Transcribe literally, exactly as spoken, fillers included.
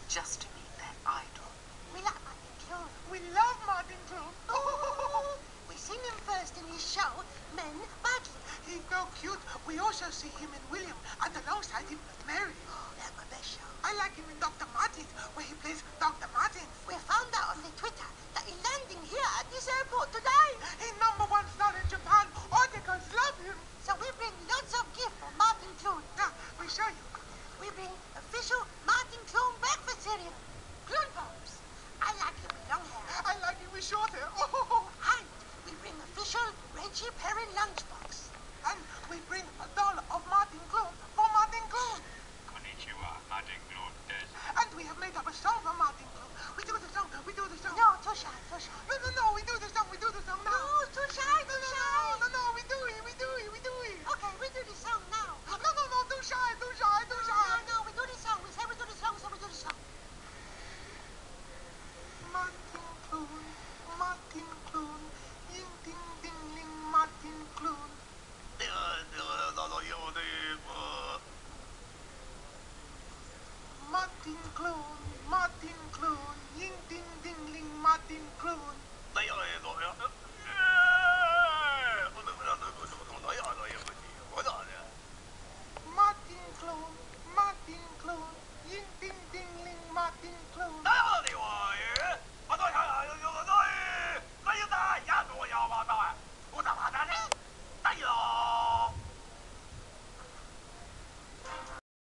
just to meet their idol. We like Martin Clune. We love Martin Clune. We seen him first in his show, Men Badly. He's so cute. We also see him in William, and alongside him, Mary. Oh, that's my best show. I like him in Doctor Martens, where he plays Doctor Martens. We found out on the Twitter that he's landing here at this airport today. He's number one star in Japan. Articles love him. So we bring lots of gifts for Martin Clune. Now, we show you. We bring official Martin Clune breakfast cereal. Clune Pops. I like him with long hair. I like him with short hair. Oh. And we bring official Reggie Perrin lunchbox. And we bring a doll of Martin Clune for Martin Clune. Konnichiwa, Martin Clune des. And we have made up a song